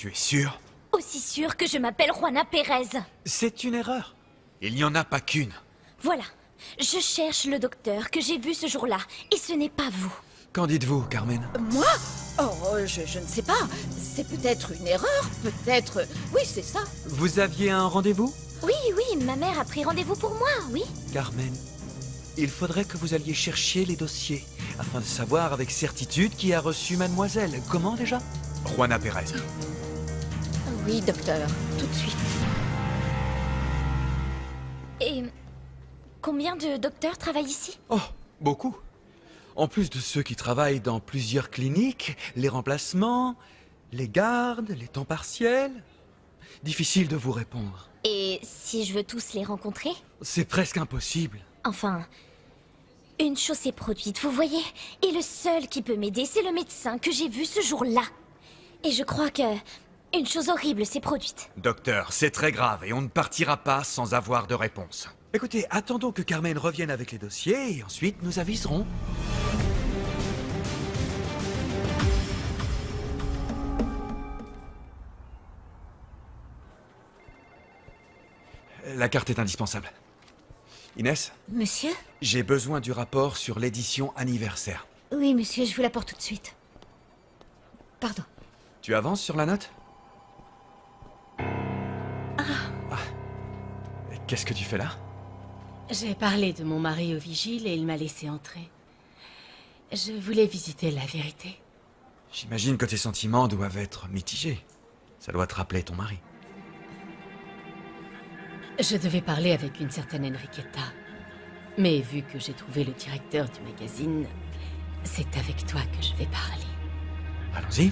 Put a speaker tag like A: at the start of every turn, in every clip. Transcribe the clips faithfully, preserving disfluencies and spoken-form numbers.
A: Tu es sûr?
B: Aussi sûr que je m'appelle Juana Pérez.
A: C'est une erreur. Il n'y en a pas qu'une.
B: Voilà. Je cherche le docteur que j'ai vu ce jour-là, et ce n'est pas vous.
A: Qu'en dites-vous, Carmen?
C: Moi? Oh, je, je ne sais pas. C'est peut-être une erreur, peut-être... Oui, c'est ça.
A: Vous aviez un rendez-vous?
B: Oui, oui, ma mère a pris rendez-vous pour moi, oui.
A: Carmen, il faudrait que vous alliez chercher les dossiers, afin de savoir avec certitude qui a reçu mademoiselle. Comment déjà? Juana Pérez.
C: Oui, docteur, tout de suite.
B: Et... combien de docteurs travaillent ici?
A: Oh, beaucoup. En plus de ceux qui travaillent dans plusieurs cliniques, les remplacements, les gardes, les temps partiels... Difficile de vous répondre.
B: Et si je veux tous les rencontrer?
A: C'est presque impossible.
B: Enfin... une chose est produite, vous voyez? Et le seul qui peut m'aider, c'est le médecin que j'ai vu ce jour-là. Et je crois que... une chose horrible s'est produite.
A: Docteur, c'est très grave et on ne partira pas sans avoir de réponse. Écoutez, attendons que Carmen revienne avec les dossiers et ensuite nous aviserons. La carte est indispensable. Inès?
B: Monsieur?
A: J'ai besoin du rapport sur l'édition anniversaire.
B: Oui, monsieur, je vous l'apporte tout de suite. Pardon.
A: Tu avances sur la note?
B: Ah.
A: Ah. Qu'est-ce que tu fais là?
D: J'ai parlé de mon mari au vigile et il m'a laissé entrer. Je voulais visiter la vérité.
A: J'imagine que tes sentiments doivent être mitigés. Ça doit te rappeler ton mari.
D: Je devais parler avec une certaine Enriqueta. Mais vu que j'ai trouvé le directeur du magazine, c'est avec toi que je vais parler.
A: Allons-y.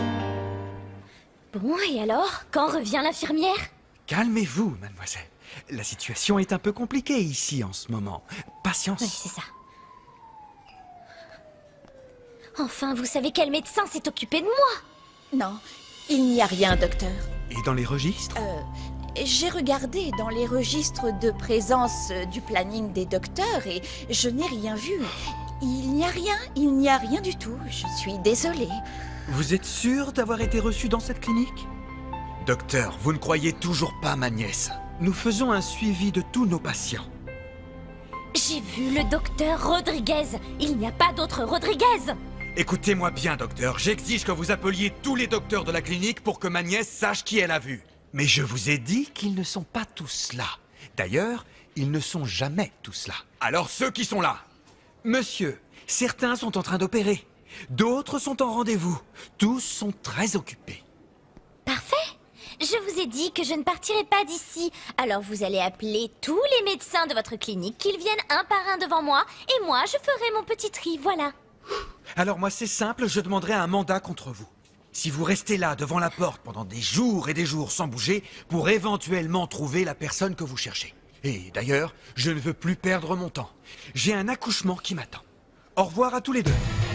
B: Bon, et alors? Quand revient l'infirmière?
A: Calmez-vous, mademoiselle. La situation est un peu compliquée ici en ce moment. Patience.
B: Oui, c'est ça. Enfin, vous savez quel médecin s'est occupé de moi?
C: Non, il n'y a rien, docteur.
A: Et dans les registres?
C: Euh... J'ai regardé dans les registres de présence du planning des docteurs et je n'ai rien vu. Il n'y a rien, il n'y a rien du tout. Je suis désolée.
A: Vous êtes sûr d'avoir été reçu dans cette clinique? Docteur, vous ne croyez toujours pas ma nièce. Nous faisons un suivi de tous nos patients.
B: J'ai vu le docteur Rodriguez. Il n'y a pas d'autre Rodriguez.
A: Écoutez-moi bien, docteur. J'exige que vous appeliez tous les docteurs de la clinique pour que ma nièce sache qui elle a vu. Mais je vous ai dit qu'ils ne sont pas tous là. D'ailleurs, ils ne sont jamais tous là. Alors ceux qui sont là? Monsieur, certains sont en train d'opérer. D'autres sont en rendez-vous. Tous sont très occupés.
B: Parfait. Je vous ai dit que je ne partirai pas d'ici. Alors vous allez appeler tous les médecins de votre clinique, qu'ils viennent un par un devant moi, et moi je ferai mon petit tri, voilà.
A: Alors moi c'est simple, je demanderai un mandat contre vous. Si vous restez là, devant la porte, pendant des jours et des jours sans bouger, pour éventuellement trouver la personne que vous cherchez. Et d'ailleurs, je ne veux plus perdre mon temps. J'ai un accouchement qui m'attend. Au revoir à tous les deux.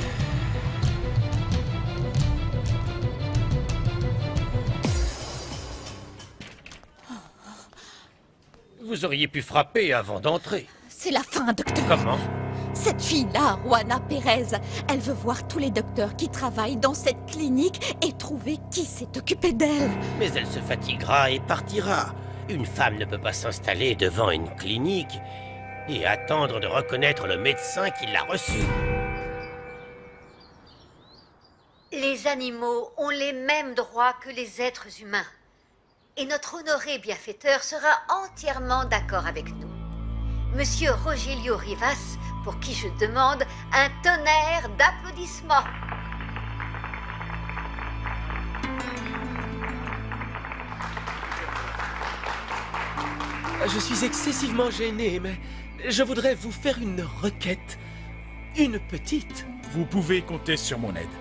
E: Vous auriez pu frapper avant d'entrer.
C: C'est la fin, docteur.
E: Comment?
C: Cette fille-là, Juana Pérez, elle veut voir tous les docteurs qui travaillent dans cette clinique et trouver qui s'est occupé d'elle.
E: Mais elle se fatiguera et partira. Une femme ne peut pas s'installer devant une clinique et attendre de reconnaître le médecin qui l'a reçue.
F: Les animaux ont les mêmes droits que les êtres humains. Et notre honoré bienfaiteur sera entièrement d'accord avec nous. Monsieur Rogelio Rivas, pour qui je demande un tonnerre d'applaudissements.
G: Je suis excessivement gêné, mais je voudrais vous faire une requête. Une petite.
H: Vous pouvez compter sur mon aide.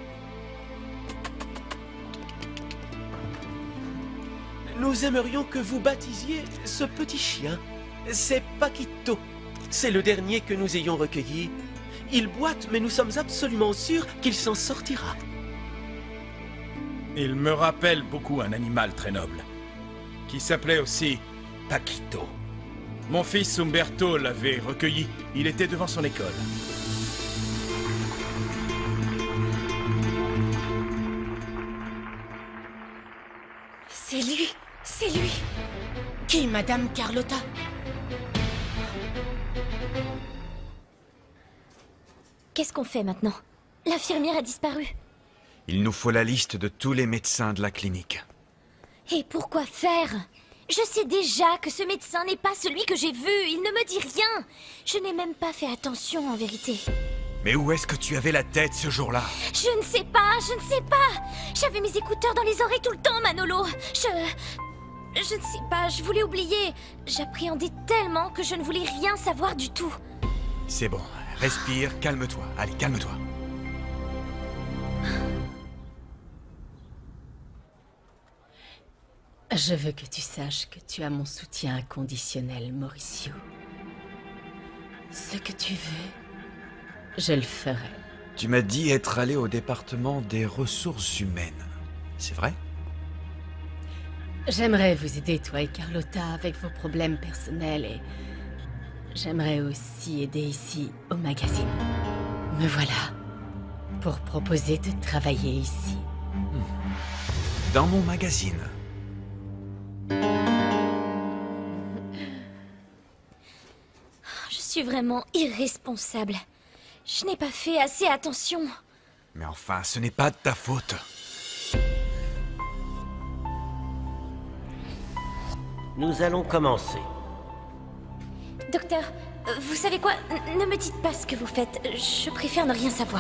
G: Nous aimerions que vous baptisiez ce petit chien. C'est Paquito. C'est le dernier que nous ayons recueilli. Il boite, mais nous sommes absolument sûrs qu'il s'en sortira.
H: Il me rappelle beaucoup un animal très noble, qui s'appelait aussi Paquito. Mon fils Umberto l'avait recueilli. Il était devant son école.
C: C'est lui, c'est lui.
D: Qui, Madame Carlotta?
B: Qu'est-ce qu'on fait maintenant? L'infirmière a disparu.
A: Il nous faut la liste de tous les médecins de la clinique.
B: Et pourquoi faire? Je sais déjà que ce médecin n'est pas celui que j'ai vu. Il ne me dit rien. Je n'ai même pas fait attention, en vérité.
A: Mais où est-ce que tu avais la tête ce jour-là?
B: Je ne sais pas, je ne sais pas. J'avais mes écouteurs dans les oreilles tout le temps, Manolo. Je... Je ne sais pas, je voulais oublier. J'appréhendais tellement que je ne voulais rien savoir du tout.
A: C'est bon, respire, calme-toi. Allez, calme-toi.
D: Je veux que tu saches que tu as mon soutien inconditionnel, Mauricio. Ce que tu veux, je le ferai.
A: Tu m'as dit être allé au département des ressources humaines. C'est vrai?
D: J'aimerais vous aider, toi et Carlotta, avec vos problèmes personnels et... J'aimerais aussi aider ici, au magazine. Me voilà, pour proposer de travailler ici.
A: Dans mon magazine?
B: Je suis vraiment irresponsable. Je n'ai pas fait assez attention.
A: Mais enfin, ce n'est pas de ta faute.
E: Nous allons commencer.
B: Docteur, euh, vous savez quoi? N- Ne me dites pas ce que vous faites. Je préfère ne rien savoir.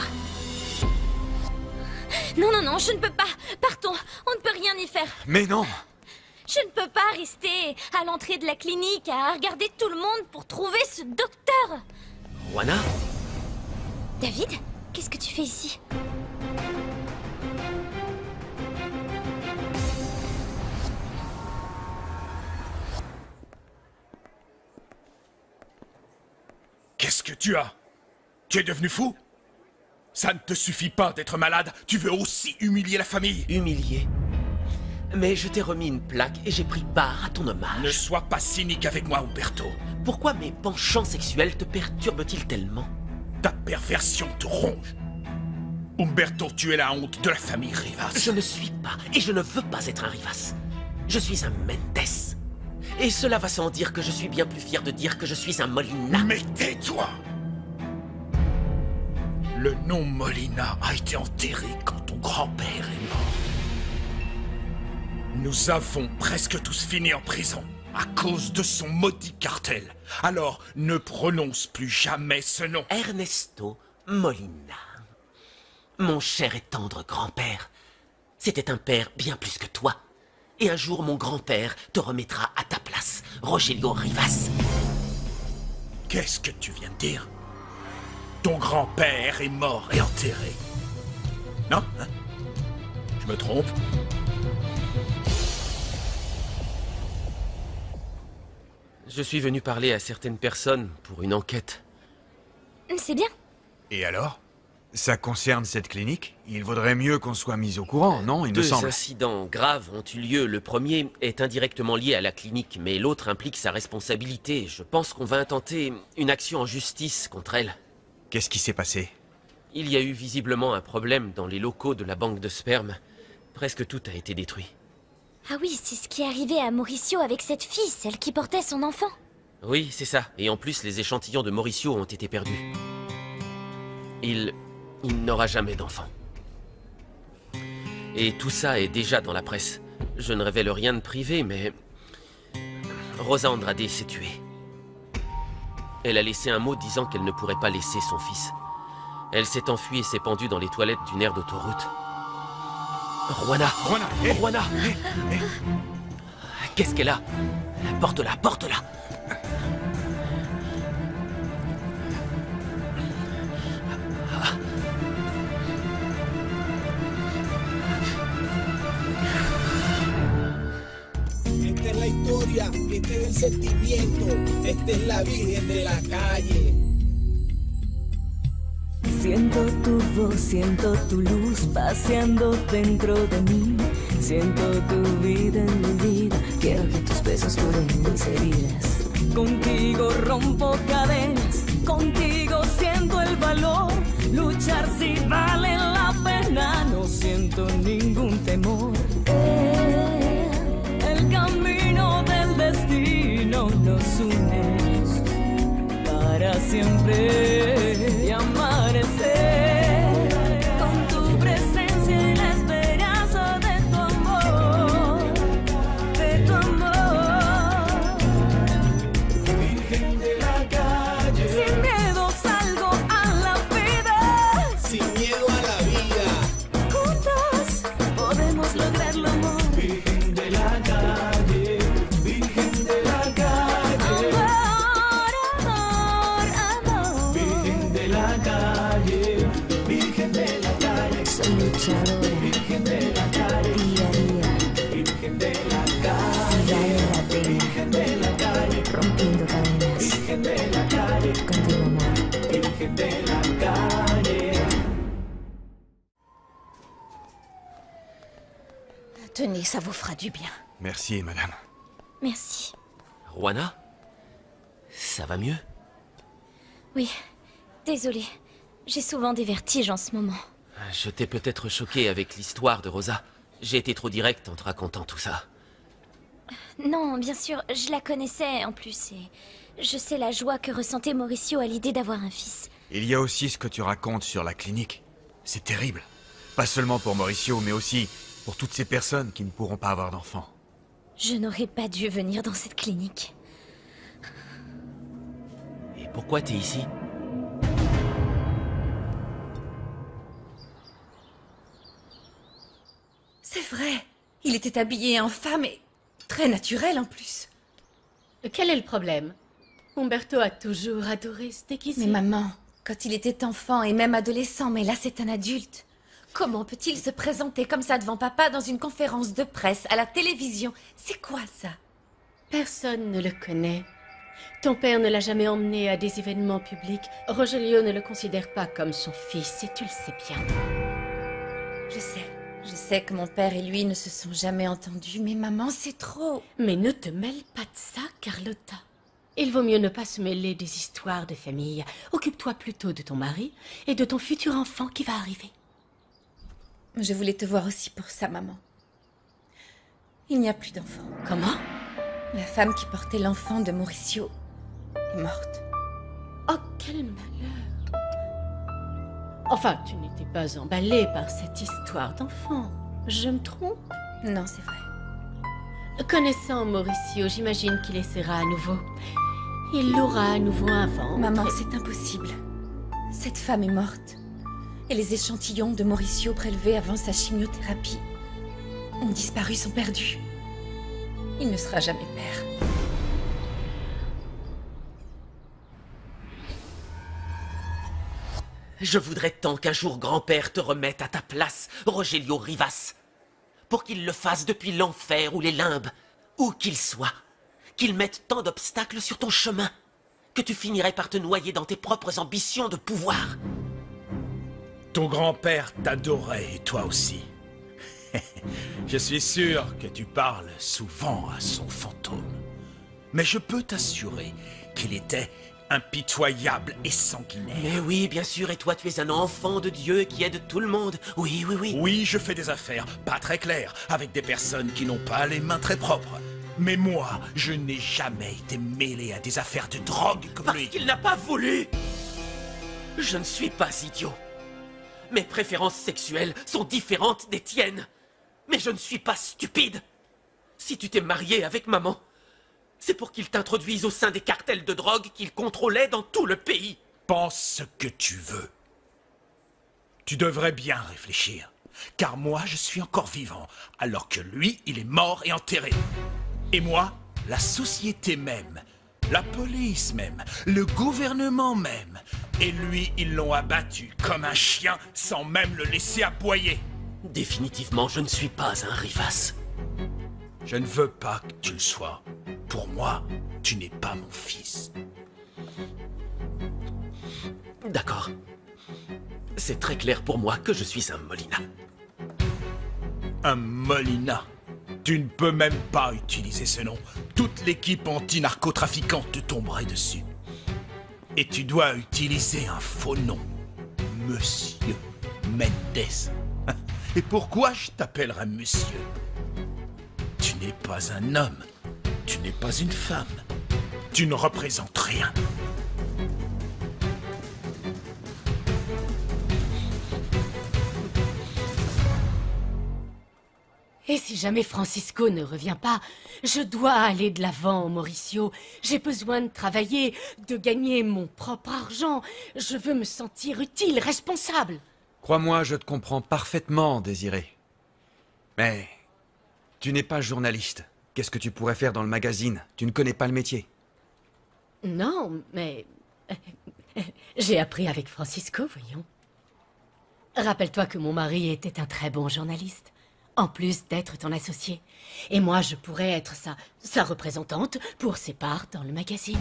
B: Non, non, non, je ne peux pas. Partons, on ne peut rien y faire.
A: Mais non!
B: Je ne peux pas rester à l'entrée de la clinique à regarder tout le monde pour trouver ce docteur.
G: Juana?
B: David, qu'est-ce que tu fais ici?
H: Qu'est-ce que tu as? Tu es devenu fou? Ça ne te suffit pas d'être malade, tu veux aussi humilier la famille?
G: Humilié. Mais je t'ai remis une plaque et j'ai pris part à ton hommage.
H: Ne sois pas cynique avec moi, Umberto.
G: Pourquoi mes penchants sexuels te perturbent-ils tellement?
H: Ta perversion te ronge. Umberto, tu es la honte de la famille Rivas.
G: Je ne suis pas, et je ne veux pas être un Rivas. Je suis un Mendes. Et cela va sans dire que je suis bien plus fier de dire que je suis un Molina.
H: Mais tais-toi! Le nom Molina a été enterré quand ton grand-père est mort. Nous avons presque tous fini en prison à cause de son maudit cartel. Alors, ne prononce plus jamais ce nom.
G: Ernesto Molina. Mon cher et tendre grand-père. C'était un père bien plus que toi. Et un jour, mon grand-père te remettra à ta place, Rogelio Rivas.
H: Qu'est-ce que tu viens de dire? Ton grand-père est mort et enterré. Non, hein? Je me trompe?
G: Je suis venu parler à certaines personnes pour une enquête.
B: C'est bien.
A: Et alors? Ça concerne cette clinique? Il vaudrait mieux qu'on soit mis au courant, non? Il me
G: Deux
A: semble.
G: incidents graves ont eu lieu. Le premier est indirectement lié à la clinique, mais l'autre implique sa responsabilité. Je pense qu'on va intenter une action en justice contre elle.
A: Qu'est-ce qui s'est passé?
G: Il y a eu visiblement un problème dans les locaux de la banque de sperme. Presque tout a été détruit.
B: Ah oui, c'est ce qui est arrivé à Mauricio avec cette fille, celle qui portait son enfant.
G: Oui, c'est ça. Et en plus, les échantillons de Mauricio ont été perdus. Il... il n'aura jamais d'enfant. Et tout ça est déjà dans la presse. Je ne révèle rien de privé, mais... Rosa Andrade s'est tuée. Elle a laissé un mot disant qu'elle ne pourrait pas laisser son fils. Elle s'est enfuie et s'est pendue dans les toilettes d'une aire d'autoroute. Juana!
A: Juana, hé,
G: Juana!
A: hé, hé.
G: Qu'est-ce qu'elle a? Porte-la, porte-la!
I: Esta es la historia, este es el sentimiento, esta es la Virgen de la calle.
J: Siento tu voz, siento tu luz paseando dentro de mí. Siento tu vida en mi vida, quiero que tus besos curen mis heridas. Contigo rompo cadenas, contigo siento el valor. Luchar si vale la pena, no siento ningún temor. Eh, siempre y amanecer con tu presencia y la esperanza de tu amor, de tu amor.
I: Virgen de la calle,
J: Sin miedo salgo a la vida,
I: sin miedo a la vida.
J: juntos podemos lograr lo amor.
I: Virgen de la calle, Virgen de la calle,
B: Amor, amor, amor.
I: Virgen de la calle, Virgen de la calle,
J: Soy luchadora,
I: Virgen de la calle,
J: día a día,
I: Virgen de la
J: si
I: calle,
J: vale la pena,
I: Virgen de la calle,
J: rompiendo cadenas,
I: Virgen de la calle,
J: contigo amor.
I: Virgen de la calle.
C: Tenez, ça vous fera du bien.
A: Merci, madame.
B: Merci.
G: Juana? Ça va mieux?
B: Oui, désolée. J'ai souvent des vertiges en ce moment.
G: Je t'ai peut-être choqué avec l'histoire de Rosa. J'ai été trop direct en te racontant tout ça.
B: Non, bien sûr, je la connaissais en plus et je sais la joie que ressentait Mauricio à l'idée d'avoir un fils.
A: Il y a aussi ce que tu racontes sur la clinique. C'est terrible. Pas seulement pour Mauricio, mais aussi pour toutes ces personnes qui ne pourront pas avoir d'enfants.
B: Je n'aurais pas dû venir dans cette clinique.
G: Et pourquoi t'es ici?
K: C'est vrai. Il était habillé en femme et très naturel en plus.
D: Quel est le problème? Umberto a toujours adoré se déguiser.
K: Mais maman, quand il était enfant et même adolescent, mais là c'est un adulte. Comment peut-il se présenter comme ça devant papa dans une conférence de presse, à la télévision? C'est quoi ça?
D: Personne ne le connaît. Ton père ne l'a jamais emmené à des événements publics. Rogelio ne le considère pas comme son fils, et tu le sais bien.
K: Je sais. Je sais que mon père et lui ne se sont jamais entendus, mais maman, c'est trop.
D: Mais ne te mêle pas de ça, Carlotta. Il vaut mieux ne pas se mêler des histoires de famille. Occupe-toi plutôt de ton mari et de ton futur enfant qui va arriver.
K: Je voulais te voir aussi pour ça, maman. Il n'y a plus d'enfant.
D: Comment?
K: La femme qui portait l'enfant de Mauricio est morte.
D: Oh, quel malheur! Enfin, tu n'étais pas emballée par cette histoire d'enfant. Je me trompe?
K: Non, c'est vrai.
D: Connaissant Mauricio, j'imagine qu'il essaiera à nouveau. Il aura à nouveau un ventre.
K: Maman,
D: et-
K: c'est impossible. Cette femme est morte. Et les échantillons de Mauricio prélevés avant sa chimiothérapie ont disparu, sont perdus. Il ne sera jamais père.
G: Je voudrais tant qu'un jour grand-père te remette à ta place, Rogelio Rivas. Pour qu'il le fasse depuis l'enfer ou les limbes, où qu'il soit. Qu'il mette tant d'obstacles sur ton chemin, que tu finirais par te noyer dans tes propres ambitions de pouvoir.
H: Ton grand-père t'adorait et toi aussi. Je suis sûr que tu parles souvent à son fantôme. Mais je peux t'assurer qu'il était impitoyable et sanguinaire.
G: Mais oui, bien sûr, et toi tu es un enfant de Dieu qui aide tout le monde. Oui, oui, oui.
H: Oui, je fais des affaires pas très claires avec des personnes qui n'ont pas les mains très propres. Mais moi, je n'ai jamais été mêlé à des affaires de drogue comme
G: Parce
H: lui.
G: qu'il n'a pas voulu. Je ne suis pas idiot. Mes préférences sexuelles sont différentes des tiennes. Mais je ne suis pas stupide. Si tu t'es marié avec maman, c'est pour qu'il t'introduise au sein des cartels de drogue qu'il contrôlait dans tout le pays.
H: Pense ce que tu veux. Tu devrais bien réfléchir. Car moi, je suis encore vivant, alors que lui, il est mort et enterré. Et moi, la société même, la police même, le gouvernement même. Et lui, ils l'ont abattu comme un chien sans même le laisser aboyer.
G: Définitivement, je ne suis pas un Rivas.
H: Je ne veux pas que tu le sois. Pour moi, tu n'es pas mon fils.
G: D'accord. C'est très clair pour moi que je suis un Molina.
H: Un Molina. Tu ne peux même pas utiliser ce nom. Toute l'équipe anti-narcotrafiquante te tomberait dessus. Et tu dois utiliser un faux nom. Monsieur Mendes. Et pourquoi je t'appellerais monsieur? Tu n'es pas un homme. Tu n'es pas une femme. Tu ne représentes rien.
D: Et si jamais Francisco ne revient pas, je dois aller de l'avant, Mauricio. J'ai besoin de travailler, de gagner mon propre argent. Je veux me sentir utile, responsable.
A: Crois-moi, je te comprends parfaitement, Désiré. Mais tu n'es pas journaliste. Qu'est-ce que tu pourrais faire dans le magazine? Tu ne connais pas le métier.
D: Non, mais... j'ai appris avec Francisco, voyons. Rappelle-toi que mon mari était un très bon journaliste. En plus d'être ton associé. Et moi, je pourrais être sa, sa représentante pour ses parts dans le magazine.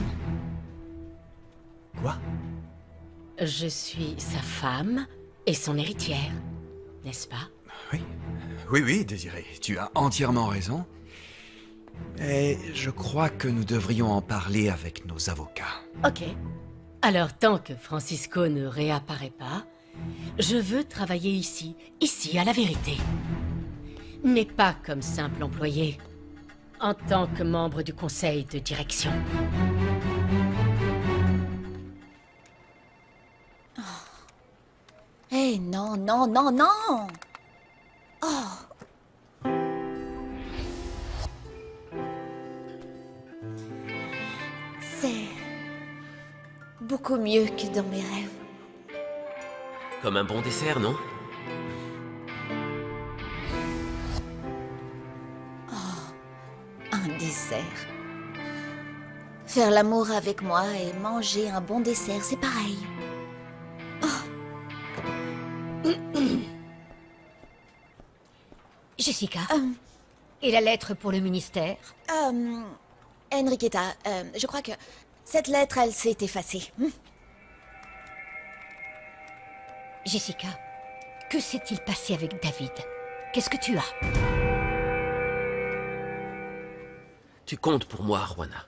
A: Quoi?
D: Je suis sa femme et son héritière, n'est-ce pas?
A: Oui, oui, oui, Désiré, tu as entièrement raison. Et je crois que nous devrions en parler avec nos avocats.
D: Ok. Alors, tant que Francisco ne réapparaît pas, je veux travailler ici, ici à la vérité. Mais pas comme simple employé, en tant que membre du conseil de direction.
C: Oh. Eh non, non, non, non! Oh! C'est beaucoup mieux que dans mes rêves.
G: Comme un bon dessert, non?
C: Un dessert. Faire l'amour avec moi et manger un bon dessert, c'est pareil. Oh.
L: Jessica,
C: Euh,
L: et la lettre pour le ministère?
C: euh, Enriqueta, euh, je crois que cette lettre, elle s'est effacée. Hmm.
L: Jessica, que s'est-il passé avec David? Qu'est-ce que tu as?
G: Tu comptes pour moi, Juana.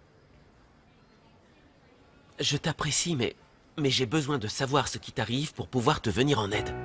G: Je t'apprécie, mais... mais j'ai besoin de savoir ce qui t'arrive pour pouvoir te venir en aide.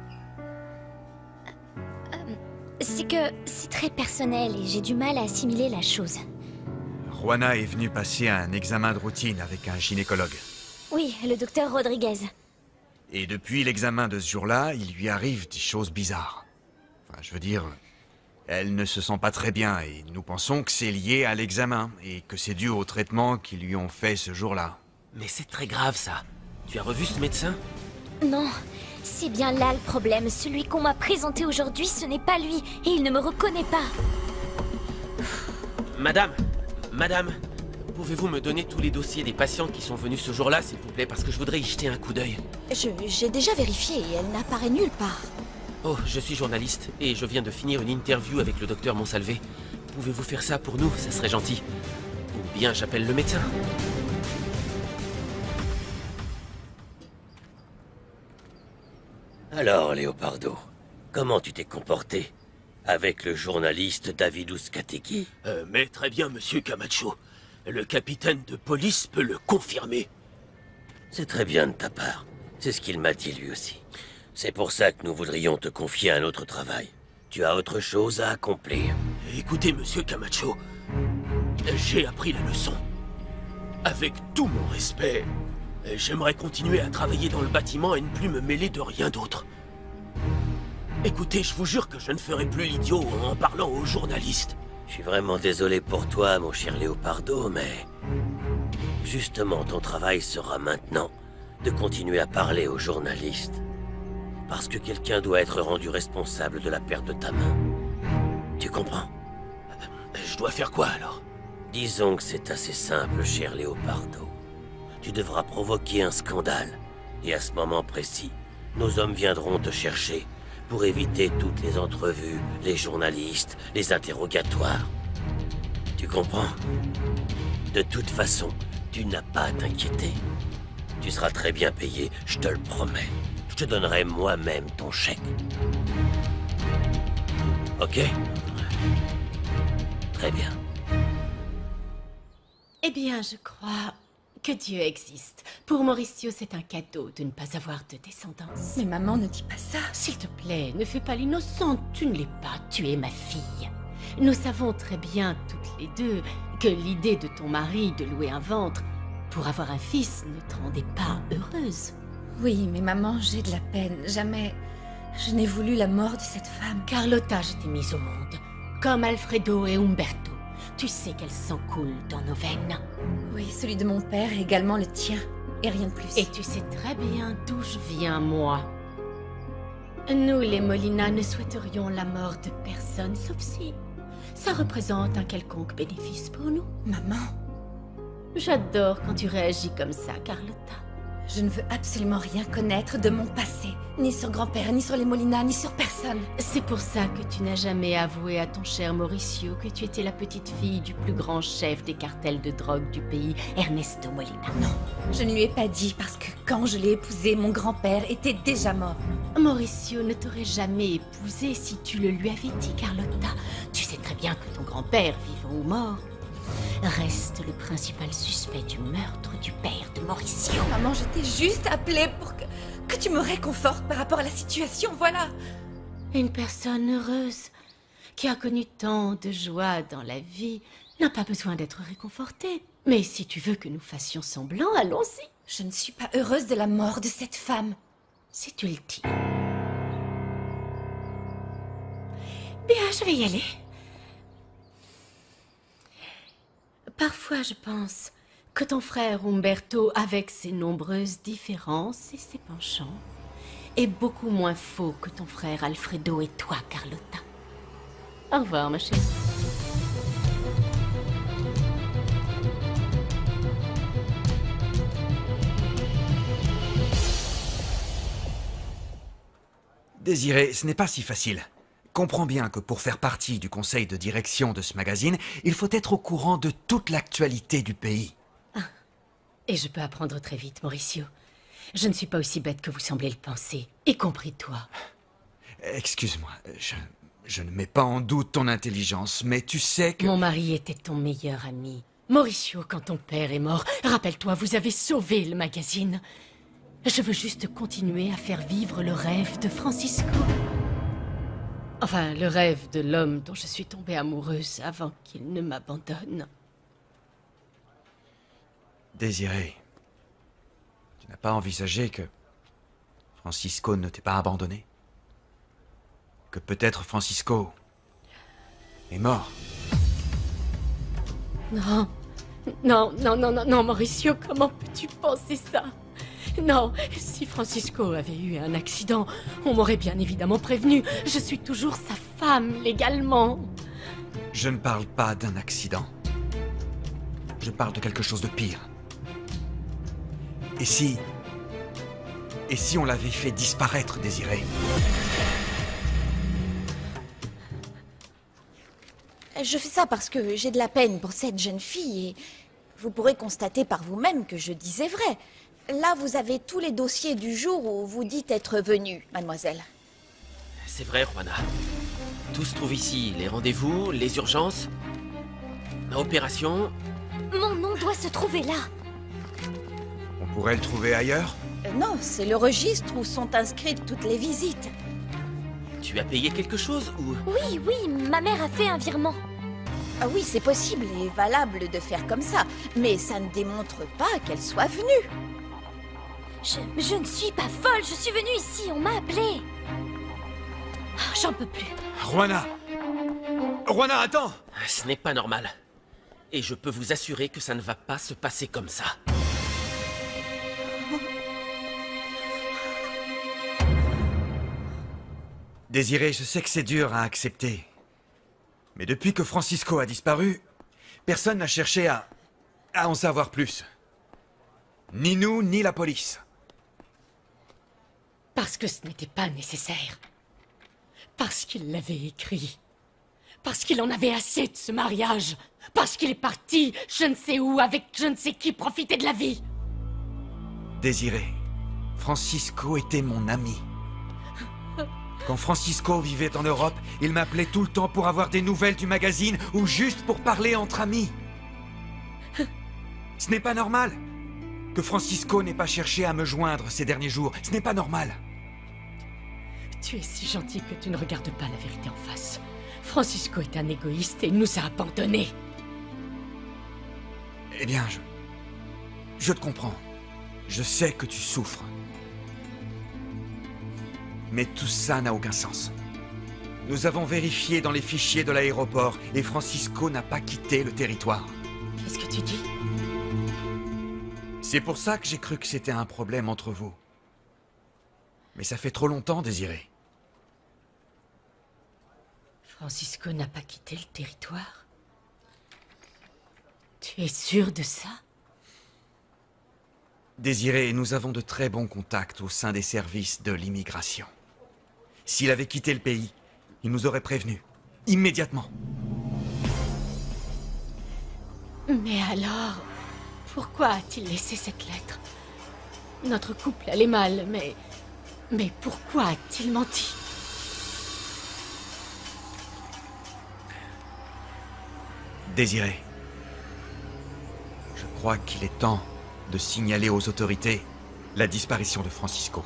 B: C'est que c'est très personnel et j'ai du mal à assimiler la chose.
A: Juana est venue passer un examen de routine avec un gynécologue.
B: Oui, le docteur Rodriguez.
A: Et depuis l'examen de ce jour-là, il lui arrive des choses bizarres. Enfin, je veux dire, elle ne se sent pas très bien et nous pensons que c'est lié à l'examen et que c'est dû au traitement qu'ils lui ont fait ce jour-là.
G: Mais c'est très grave, ça. Tu as revu ce médecin?
B: Non, c'est bien là le problème. Celui qu'on m'a présenté aujourd'hui, ce n'est pas lui et il ne me reconnaît pas.
G: Madame, madame, pouvez-vous me donner tous les dossiers des patients qui sont venus ce jour-là, s'il vous plaît, parce que je voudrais y jeter un coup d'œil.
C: Je- J'ai déjà vérifié et elle n'apparaît nulle part.
G: Oh, je suis journaliste et je viens de finir une interview avec le docteur Monsalvé. Pouvez-vous faire ça pour nous? Ça serait gentil. Ou bien j'appelle le médecin.
E: Alors, Leopardo, comment tu t'es comporté avec le journaliste David Uzcategui?
G: Euh, mais très bien, monsieur Camacho. Le capitaine de police peut le confirmer.
E: C'est très bien de ta part. C'est ce qu'il m'a dit lui aussi. C'est pour ça que nous voudrions te confier un autre travail. Tu as autre chose à accomplir.
G: Écoutez, monsieur Camacho, j'ai appris la leçon. Avec tout mon respect, j'aimerais continuer à travailler dans le bâtiment et ne plus me mêler de rien d'autre. Écoutez, je vous jure que je ne ferai plus l'idiot en parlant aux journalistes.
E: Je suis vraiment désolé pour toi, mon cher Leopardo, mais... Justement, ton travail sera maintenant de continuer à parler aux journalistes. Parce que quelqu'un doit être rendu responsable de la perte de ta main. Tu comprends?
G: Je dois faire quoi, alors?
E: Disons que c'est assez simple, cher Leopardo. Tu devras provoquer un scandale. Et à ce moment précis, nos hommes viendront te chercher pour éviter toutes les entrevues, les journalistes, les interrogatoires. Tu comprends? De toute façon, tu n'as pas à t'inquiéter. Tu seras très bien payé, je te le promets. Je te donnerai moi-même ton chèque. Ok? Très bien.
D: Eh bien, je crois que Dieu existe. Pour Mauricio, c'est un cadeau de ne pas avoir de descendance.
K: Mais maman, ne dis pas ça.
D: S'il te plaît, ne fais pas l'innocente. Tu ne l'es pas, tu es ma fille. Nous savons très bien, toutes les deux, que l'idée de ton mari de louer un ventre pour avoir un fils ne te rendait pas heureuse.
K: Oui, mais maman, j'ai de la peine. Jamais... Je n'ai voulu la mort de cette femme.
D: Carlotta, je t'ai mise au monde, comme Alfredo et Umberto. Tu sais qu'elle sang coule dans nos veines.
K: Oui, celui de mon père est également le tien, et rien de plus.
D: Et tu sais très bien d'où je viens, moi. Nous, les Molina, ne souhaiterions la mort de personne, sauf si ça représente un quelconque bénéfice pour nous.
K: Maman.
D: J'adore quand tu réagis comme ça, Carlotta.
K: Je ne veux absolument rien connaître de mon passé. Ni sur grand-père, ni sur les Molina, ni sur personne.
D: C'est pour ça que tu n'as jamais avoué à ton cher Mauricio que tu étais la petite fille du plus grand chef des cartels de drogue du pays, Ernesto Molina.
K: Non, je ne lui ai pas dit parce que quand je l'ai épousé, mon grand-père était déjà mort.
D: Mauricio ne t'aurait jamais épousé si tu le lui avais dit, Carlotta. Tu sais très bien que ton grand-père, vivant ou mort, reste le principal suspect du meurtre du père de Mauricio.
K: Maman, je t'ai juste appelé pour que, que tu me réconfortes par rapport à la situation, voilà.
D: Une personne heureuse qui a connu tant de joie dans la vie n'a pas besoin d'être réconfortée. Mais si tu veux que nous fassions semblant, allons-y.
K: Je ne suis pas heureuse de la mort de cette femme.
D: Si tu le dis. Bien, je vais y aller. Parfois, je pense que ton frère Umberto, avec ses nombreuses différences et ses penchants, est beaucoup moins faux que ton frère Alfredo et toi, Carlotta. Au revoir, ma chérie.
A: Désiré, ce n'est pas si facile. Comprends bien que pour faire partie du conseil de direction de ce magazine, il faut être au courant de toute l'actualité du pays.
D: Ah. Et je peux apprendre très vite, Mauricio. Je ne suis pas aussi bête que vous semblez le penser, y compris toi.
A: Excuse-moi, je, je ne mets pas en doute ton intelligence, mais tu sais que...
D: Mon mari était ton meilleur ami. Mauricio, quand ton père est mort, rappelle-toi, vous avez sauvé le magazine. Je veux juste continuer à faire vivre le rêve de Francisco. Enfin, le rêve de l'homme dont je suis tombée amoureuse avant qu'il ne m'abandonne.
A: Désiré, tu n'as pas envisagé que Francisco ne t'ait pas abandonné? Que peut-être Francisco est mort?
D: Non, non, non, non, non, non, Mauricio, comment peux-tu penser ça? Non, si Francisco avait eu un accident, on m'aurait bien évidemment prévenu. Je suis toujours sa femme, légalement.
A: Je ne parle pas d'un accident. Je parle de quelque chose de pire. Et si... Et si on l'avait fait disparaître, Désiré?
C: Je fais ça parce que j'ai de la peine pour cette jeune fille et vous pourrez constater par vous-même que je disais vrai. Là, vous avez tous les dossiers du jour où vous dites être venue, mademoiselle.
G: C'est vrai, Juana. Tout se trouve ici. Les rendez-vous, les urgences, opération.
B: Mon nom doit se trouver là.
A: On pourrait le trouver ailleurs?
C: Euh, non, c'est le registre où sont inscrites toutes les visites.
G: Tu as payé quelque chose ou...
B: Oui, oui, ma mère a fait un virement.
C: Ah oui, c'est possible et valable de faire comme ça, mais ça ne démontre pas qu'elle soit venue.
B: Je, je ne suis pas folle, je suis venue ici, on m'a appelée. Oh, j'en peux plus.
A: Juana! Juana, attends!
G: Ce n'est pas normal. Et je peux vous assurer que ça ne va pas se passer comme ça.
A: Désiré, je sais que c'est dur à accepter. Mais depuis que Francisco a disparu, personne n'a cherché à... à en savoir plus. Ni nous, ni la police.
D: Parce que ce n'était pas nécessaire. Parce qu'il l'avait écrit. Parce qu'il en avait assez de ce mariage. Parce qu'il est parti, je ne sais où, avec je ne sais qui, profiter de la vie.
A: Désiré, Francisco était mon ami. Quand Francisco vivait en Europe, il m'appelait tout le temps pour avoir des nouvelles du magazine ou juste pour parler entre amis. Ce n'est pas normal que Francisco n'ait pas cherché à me joindre ces derniers jours. Ce n'est pas normal.
D: Tu es si gentil que tu ne regardes pas la vérité en face. Francisco est un égoïste et il nous a abandonnés.
A: Eh bien, je... Je te comprends. Je sais que tu souffres. Mais tout ça n'a aucun sens. Nous avons vérifié dans les fichiers de l'aéroport et Francisco n'a pas quitté le territoire.
D: Qu'est-ce que tu dis?
A: C'est pour ça que j'ai cru que c'était un problème entre vous. Mais ça fait trop longtemps, Désiré.
D: Francisco n'a pas quitté le territoire? Tu es sûr de ça?
A: Désiré, nous avons de très bons contacts au sein des services de l'immigration. S'il avait quitté le pays, il nous aurait prévenus. Immédiatement.
D: Mais alors, pourquoi a-t-il laissé cette lettre? Notre couple allait mal, mais... Mais pourquoi a-t-il menti?
A: Désiré, je crois qu'il est temps de signaler aux autorités la disparition de Francisco.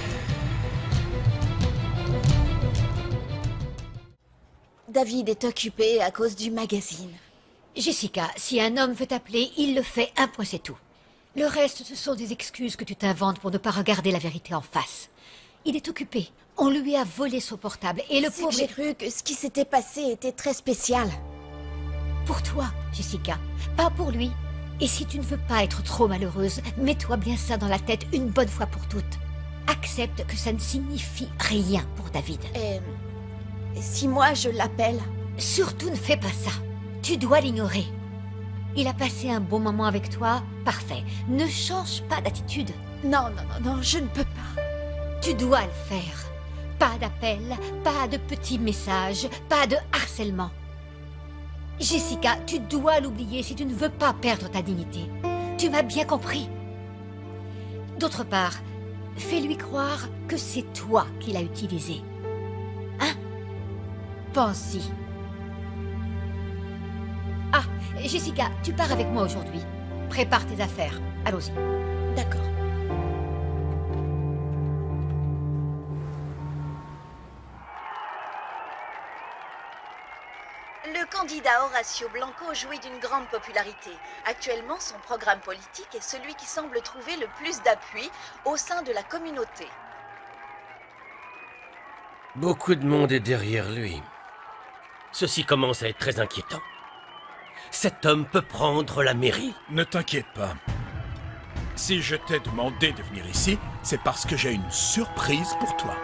C: David est occupé à cause du magazine.
L: Jessica, si un homme veut t'appeler, il le fait, un point c'est tout. Le reste, ce sont des excuses que tu t'inventes pour ne pas regarder la vérité en face. Il est occupé. On lui a volé son portable et le
C: C'est
L: pauvre...
C: que j'ai cru que ce qui s'était passé était très spécial.
L: Pour toi, Jessica, pas pour lui. Et si tu ne veux pas être trop malheureuse, mets-toi bien ça dans la tête une bonne fois pour toutes. Accepte que ça ne signifie rien pour David.
C: Et... si moi je l'appelle?
L: Surtout ne fais pas ça. Tu dois l'ignorer. Il a passé un bon moment avec toi, parfait. Ne change pas d'attitude.
C: Non, non, non, non, je ne peux pas.
L: Tu dois le faire. Pas d'appel, pas de petits messages, pas de harcèlement. Jessica, tu dois l'oublier si tu ne veux pas perdre ta dignité. Tu m'as bien compris. D'autre part, fais-lui croire que c'est toi qui l'as utilisé. Hein? Pense-y. Ah, Jessica, tu pars avec moi aujourd'hui. Prépare tes affaires. Allons-y.
C: D'accord. Le candidat Horacio Blanco jouit d'une grande popularité. Actuellement, son programme politique est celui qui semble trouver le plus d'appui au sein de la communauté.
E: Beaucoup de monde est derrière lui. Ceci commence à être très inquiétant. Cet homme peut prendre la mairie.
H: Ne t'inquiète pas. Si je t'ai demandé de venir ici, c'est parce que j'ai une surprise pour toi.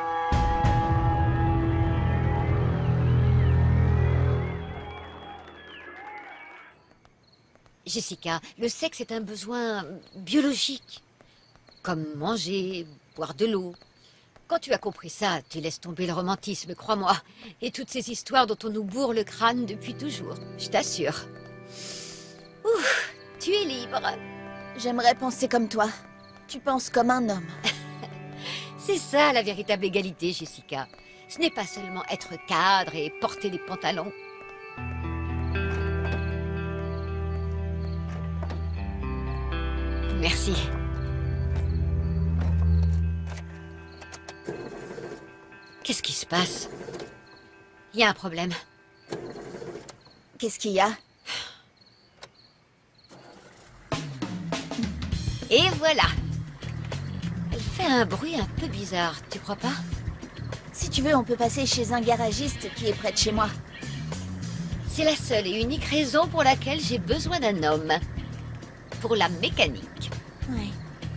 L: Jessica, le sexe est un besoin biologique. Comme manger, boire de l'eau. Quand tu as compris ça, tu laisses tomber le romantisme, crois-moi. Et toutes ces histoires dont on nous bourre le crâne depuis toujours, je t'assure. Ouf, tu es libre.
C: J'aimerais penser comme toi. Tu penses comme un homme.
L: C'est ça la véritable égalité, Jessica. Ce n'est pas seulement être cadre et porter des pantalons. Merci. Qu'est-ce qui se passe? Il y a un problème.
C: Qu'est-ce qu'il y a?
L: Et voilà. Elle fait un bruit un peu bizarre, tu crois pas?
C: Si tu veux, on peut passer chez un garagiste qui est près de chez moi.
L: C'est la seule et unique raison pour laquelle j'ai besoin d'un homme. Pour la mécanique.
C: Oui.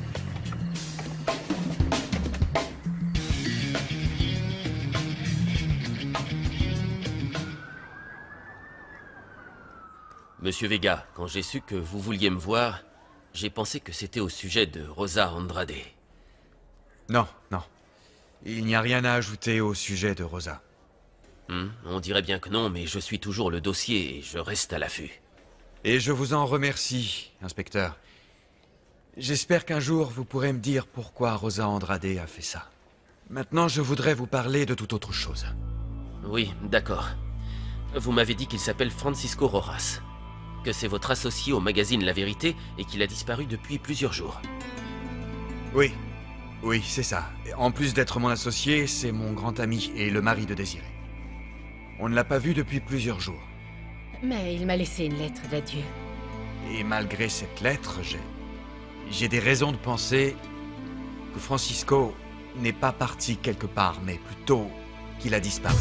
E: Monsieur Vega, quand j'ai su que vous vouliez me voir, j'ai pensé que c'était au sujet de Rosa Andrade.
A: Non, non. Il n'y a rien à ajouter au sujet de Rosa.
E: Hmm, on dirait bien que non, mais je suis toujours le dossier et je reste à l'affût.
A: Et je vous en remercie, inspecteur. J'espère qu'un jour vous pourrez me dire pourquoi Rosa Andrade a fait ça. Maintenant, je voudrais vous parler de toute autre chose.
E: Oui, d'accord. Vous m'avez dit qu'il s'appelle Francisco Rojas, que c'est votre associé au magazine La Vérité et qu'il a disparu depuis plusieurs jours.
A: Oui, oui, c'est ça. En plus d'être mon associé, c'est mon grand ami et le mari de Désiré. On ne l'a pas vu depuis plusieurs jours.
D: Mais il m'a laissé une lettre d'adieu.
A: Et malgré cette lettre, j'ai... j'ai des raisons de penser que Francisco n'est pas parti quelque part, mais plutôt qu'il a disparu.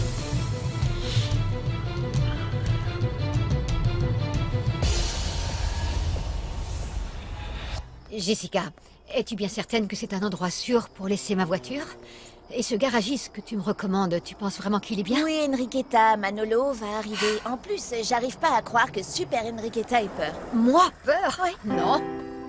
L: Jessica, es-tu bien certaine que c'est un endroit sûr pour laisser ma voiture? Et ce garagiste que tu me recommandes, tu penses vraiment qu'il est bien?
C: Oui, Enriqueta, Manolo va arriver. En plus, j'arrive pas à croire que Super Enriqueta ait peur.
L: Moi? Peur?
C: Ouais.
L: Non.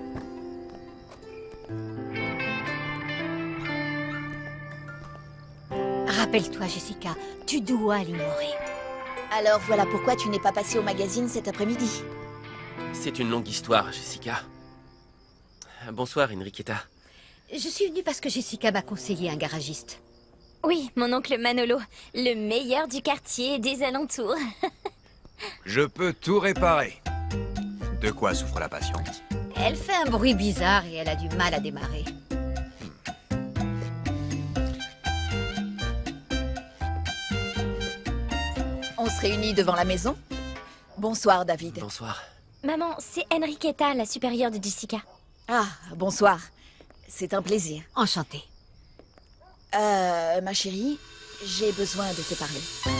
L: Rappelle-toi, Jessica, tu dois l'ignorer.
C: Alors voilà pourquoi tu n'es pas passée au magazine cet après-midi.
G: C'est une longue histoire, Jessica. Bonsoir, Enriqueta.
L: Je suis venue parce que Jessica m'a conseillé un garagiste.
B: Oui, mon oncle Manolo, le meilleur du quartier et des alentours.
A: Je peux tout réparer. De quoi souffre la patiente?
L: Elle fait un bruit bizarre et elle a du mal à démarrer.
C: On se réunit devant la maison. Bonsoir, David.
G: Bonsoir.
B: Maman, c'est Enriqueta, la supérieure de Jessica.
C: Ah, bonsoir. C'est un plaisir.
L: Enchantée.
C: Euh, ma chérie, j'ai besoin de te parler.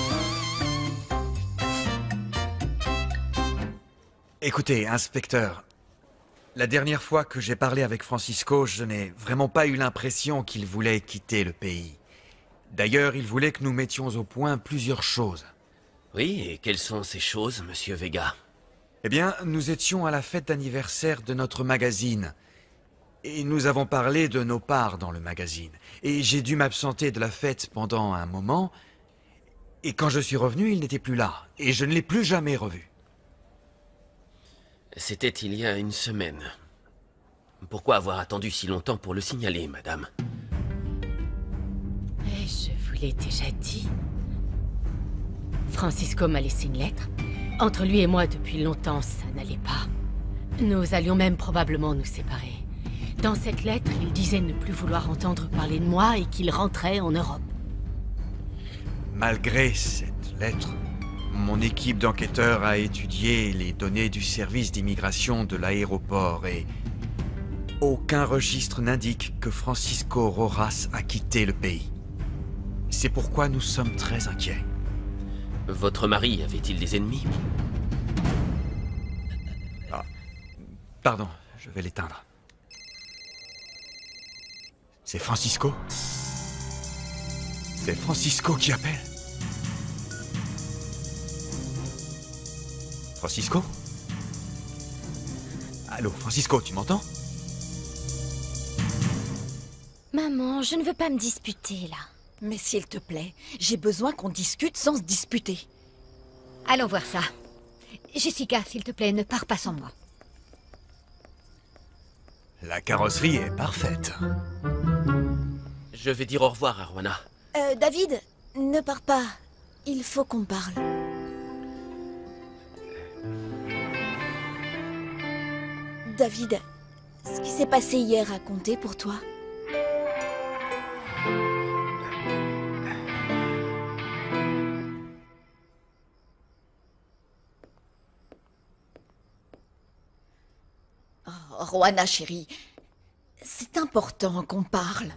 A: Écoutez, inspecteur, la dernière fois que j'ai parlé avec Francisco, je n'ai vraiment pas eu l'impression qu'il voulait quitter le pays. D'ailleurs, il voulait que nous mettions au point plusieurs choses.
G: Oui, et quelles sont ces choses, monsieur Vega?
A: Eh bien, nous étions à la fête d'anniversaire de notre magazine. Et nous avons parlé de nos parts dans le magazine. Et j'ai dû m'absenter de la fête pendant un moment. Et quand je suis revenu, il n'était plus là. Et je ne l'ai plus jamais revu.
G: C'était il y a une semaine. Pourquoi avoir attendu si longtemps pour le signaler, madame?
D: Et je vous l'ai déjà dit. Francisco m'a laissé une lettre. Entre lui et moi, depuis longtemps, ça n'allait pas. Nous allions même probablement nous séparer. Dans cette lettre, il disait ne plus vouloir entendre parler de moi et qu'il rentrait en Europe.
A: Malgré cette lettre, mon équipe d'enquêteurs a étudié les données du service d'immigration de l'aéroport et aucun registre n'indique que Francisco Rojas a quitté le pays. C'est pourquoi nous sommes très inquiets.
G: Votre mari avait-il des ennemis?
A: Ah, pardon, je vais l'éteindre. C'est Francisco? C'est Francisco qui appelle? Francisco? Allô, Francisco, tu m'entends?
B: Maman, je ne veux pas me disputer, là.
C: Mais s'il te plaît, j'ai besoin qu'on discute sans se disputer.
L: Allons voir ça. Jessica, s'il te plaît, ne pars pas sans moi.
A: La carrosserie est parfaite.
G: Je vais dire au revoir à Juana.
C: Euh, David, ne pars pas. Il faut qu'on parle. David, ce qui s'est passé hier a compté pour toi? Oh, Juana, chérie, c'est important qu'on parle.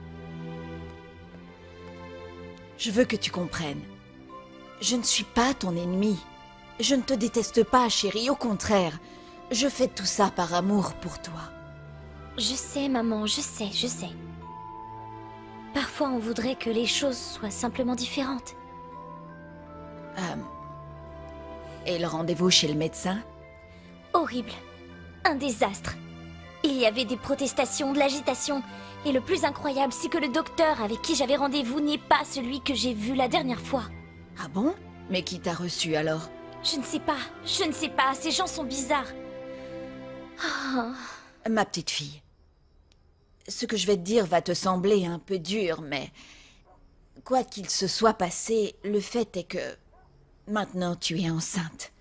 C: Je veux que tu comprennes. Je ne suis pas ton ennemi. Je ne te déteste pas, chérie, au contraire. Je fais tout ça par amour pour toi.
B: Je sais, maman, je sais, je sais. Parfois, on voudrait que les choses soient simplement différentes.
C: Euh, et le rendez-vous chez le médecin?
B: Horrible. Un désastre. Il y avait des protestations, de l'agitation. Et le plus incroyable, c'est que le docteur avec qui j'avais rendez-vous n'est pas celui que j'ai vu la dernière fois.
C: Ah bon? Mais qui t'a reçu alors?
B: Je ne sais pas, je ne sais pas, ces gens sont bizarres. Oh.
C: Ma petite fille, ce que je vais te dire va te sembler un peu dur, mais quoi qu'il se soit passé, le fait est que maintenant tu es enceinte.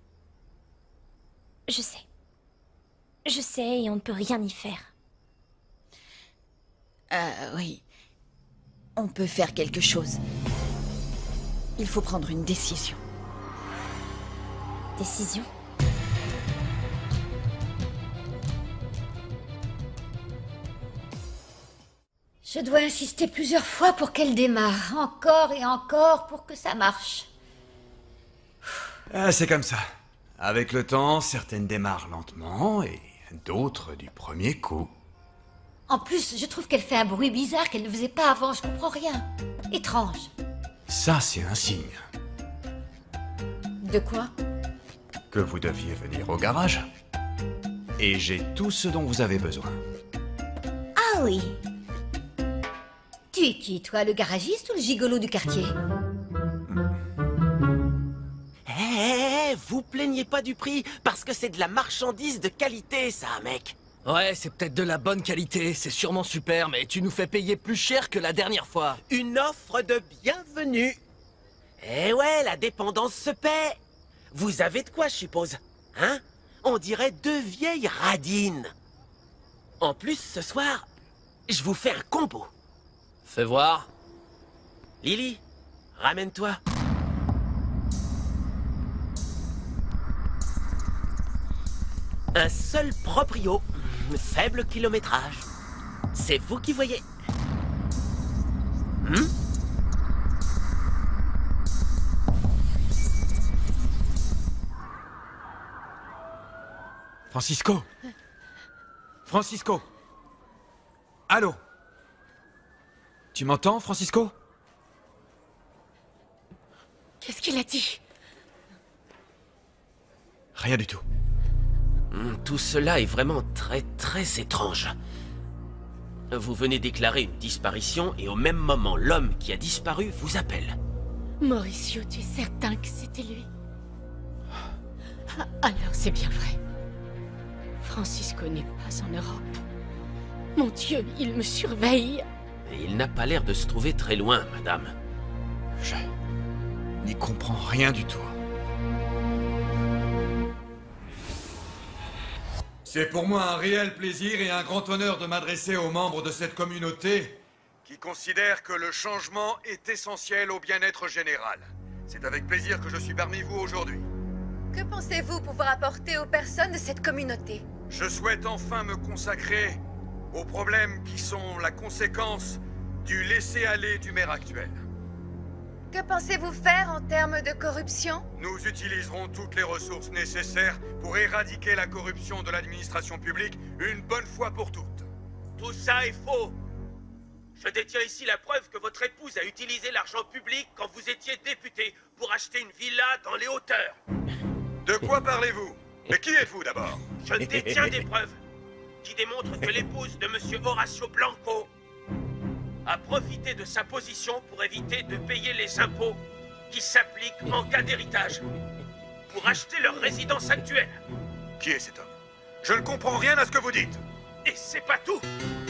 B: Je sais. Je sais et on ne peut rien y faire.
C: Ah oui, on peut faire quelque chose. Il faut prendre une décision.
B: Décision?
L: Je dois insister plusieurs fois pour qu'elle démarre, encore et encore pour que ça marche.
A: Ah, c'est comme ça. Avec le temps, certaines démarrent lentement et d'autres du premier coup.
L: En plus, je trouve qu'elle fait un bruit bizarre qu'elle ne faisait pas avant, je comprends rien. Étrange.
A: Ça, c'est un signe.
L: De quoi?
A: Que vous deviez venir au garage. Et j'ai tout ce dont vous avez besoin.
L: Ah oui. Tu es qui, toi, le garagiste ou le gigolo du quartier?
G: Hé, vous plaignez pas du prix, parce que c'est de la marchandise de qualité, ça, mec.
M: Ouais, c'est peut-être de la bonne qualité, c'est sûrement super, mais tu nous fais payer plus cher que la dernière fois.
G: Une offre de bienvenue. Eh ouais, la dépendance se paie. Vous avez de quoi, je suppose. Hein? On dirait deux vieilles radines. En plus, ce soir, je vous fais un combo.
M: Fais voir.
G: Lily, ramène-toi. Un seul proprio, faible kilométrage. C'est vous qui voyez. Hmm?
A: Francisco Francisco Allô? Tu m'entends, Francisco?
D: Qu'est-ce qu'il a dit?
A: Rien du tout.
G: Tout cela est vraiment très très étrange. Vous venez déclarer une disparition et au même moment, l'homme qui a disparu vous appelle.
D: Mauricio, tu es certain que c'était lui? Ah, alors c'est bien vrai. Francisco n'est pas en Europe. Mon Dieu, il me surveille.
G: Et il n'a pas l'air de se trouver très loin, madame.
A: Je n'y comprends rien du tout. C'est pour moi un réel plaisir et un grand honneur de m'adresser aux membres de cette communauté qui considèrent que le changement est essentiel au bien-être général. C'est avec plaisir que je suis parmi vous aujourd'hui.
N: Que pensez-vous pouvoir apporter aux personnes de cette communauté?
A: Je souhaite enfin me consacrer aux problèmes qui sont la conséquence du laisser-aller du maire actuel.
N: Que pensez-vous faire en termes de corruption?
A: Nous utiliserons toutes les ressources nécessaires pour éradiquer la corruption de l'administration publique une bonne fois pour toutes.
G: Tout ça est faux. Je détiens ici la preuve que votre épouse a utilisé l'argent public quand vous étiez député pour acheter une villa dans les hauteurs.
A: De quoi parlez-vous? Mais qui êtes-vous d'abord?
G: Je détiens des preuves qui démontrent que l'épouse de Monsieur Horacio Blanco a profité de sa position pour éviter de payer les impôts qui s'appliquent en cas d'héritage pour acheter leur résidence actuelle.
A: Qui est cet homme? Je ne comprends rien à ce que vous dites.
G: Et c'est pas tout.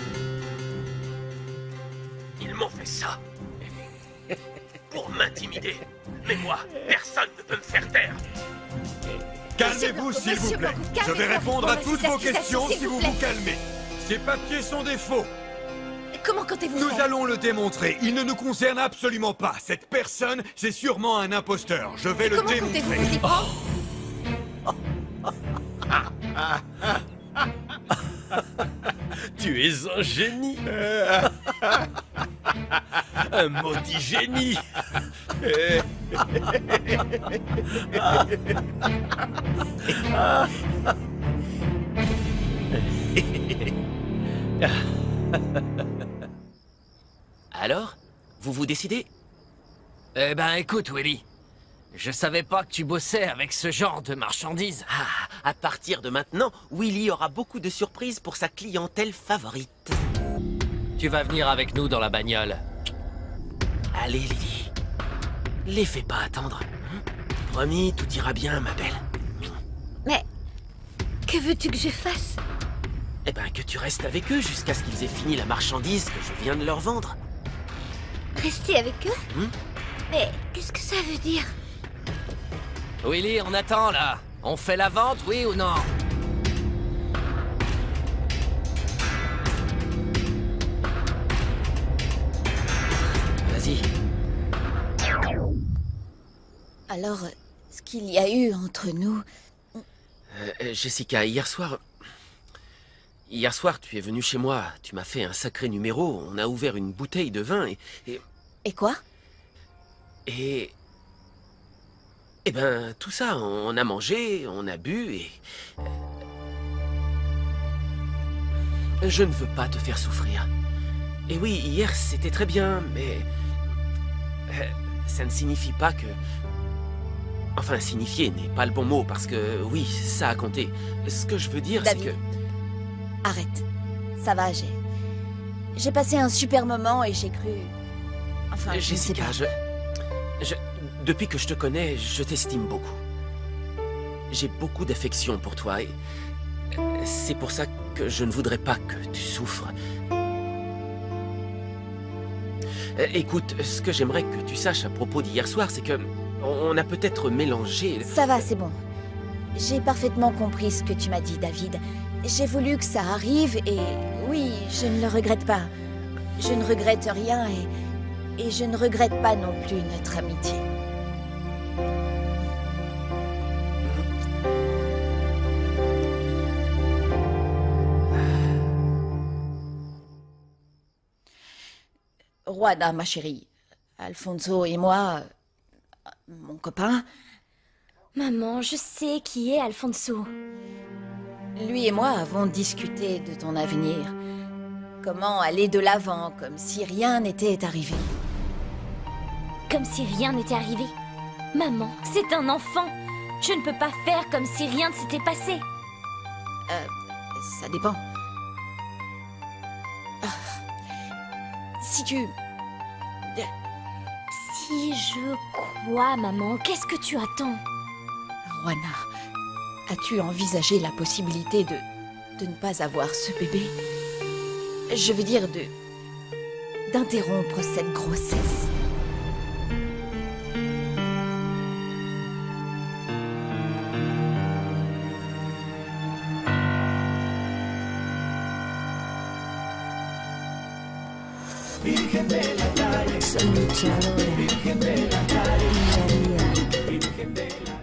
G: Ils m'ont fait ça pour m'intimider. Mais moi, personne ne peut me faire taire.
A: Calmez-vous, s'il vous plaît. Je vais répondre à toutes vos questions si vous vous calmez. Ces papiers sont des faux.
N: Comment comptez-vous
A: Nous
N: faire?
A: allons le démontrer. Il ne nous concerne absolument pas. Cette personne, c'est sûrement un imposteur. Je vais le
N: Comment
A: démontrer.
N: comptez-vous vous y prendre?
G: Tu es un génie. Un maudit génie. Alors, vous vous décidez?
M: Eh ben écoute, Willy. Je savais pas que tu bossais avec ce genre de marchandises.
G: Ah, à partir de maintenant, Willy aura beaucoup de surprises pour sa clientèle favorite.
M: Tu vas venir avec nous dans la bagnole.
G: Allez, Lily. Les fais pas attendre. Promis, tout ira bien, ma belle.
L: Mais que veux-tu que je fasse?
G: Eh ben, que tu restes avec eux jusqu'à ce qu'ils aient fini la marchandise que je viens de leur vendre.
L: Rester avec eux?
G: Hmm?
L: Mais qu'est-ce que ça veut dire?
M: Willy, on attend là. On fait la vente, oui ou non?
G: Vas-y.
C: Alors, ce qu'il y a eu entre nous...
G: Euh, Jessica, hier soir... Hier soir, tu es venu chez moi. Tu m'as fait un sacré numéro. On a ouvert une bouteille de vin et... Et,
C: et quoi?
G: Et... Eh ben, tout ça, on a mangé, on a bu et... Je ne veux pas te faire souffrir. Et oui, hier, c'était très bien, mais... Ça ne signifie pas que... Enfin, signifier n'est pas le bon mot, parce que, oui, ça a compté. Ce que je veux dire, c'est que...
C: Arrête. Ça va, j'ai... J'ai passé un super moment et j'ai cru... Enfin, je
G: Jessica,
C: sais pas.
G: je... je... Depuis que je te connais, je t'estime beaucoup. J'ai beaucoup d'affection pour toi et... C'est pour ça que je ne voudrais pas que tu souffres. Écoute, ce que j'aimerais que tu saches à propos d'hier soir, c'est que... On a peut-être mélangé...
C: Ça va, c'est bon. J'ai parfaitement compris ce que tu m'as dit, David. J'ai voulu que ça arrive et... Oui, je ne le regrette pas. Je ne regrette rien et... Et je ne regrette pas non plus notre amitié. Juana, ma chérie. Alfonso et moi... Mon copain...
B: Maman, je sais qui est Alfonso.
C: Lui et moi avons discuté de ton avenir. Comment aller de l'avant, comme si rien n'était arrivé.
B: Comme si rien n'était arrivé. Maman, c'est un enfant. Je ne peux pas faire comme si rien ne s'était passé.
C: Euh, ça dépend. Ah. Si tu...
B: Si je crois, maman, qu'est-ce que tu attends?
C: Juana, as-tu envisagé la possibilité de... de ne pas avoir ce bébé? Je veux dire de... d'interrompre cette grossesse.
J: Virgen de la calle, soy luchadora, Virgen de la calle, María, Virgen de la